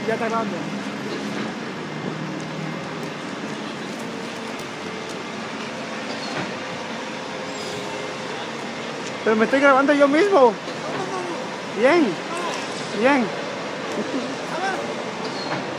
Ya está grabando. Pero me estoy grabando yo mismo. Bien. Bien.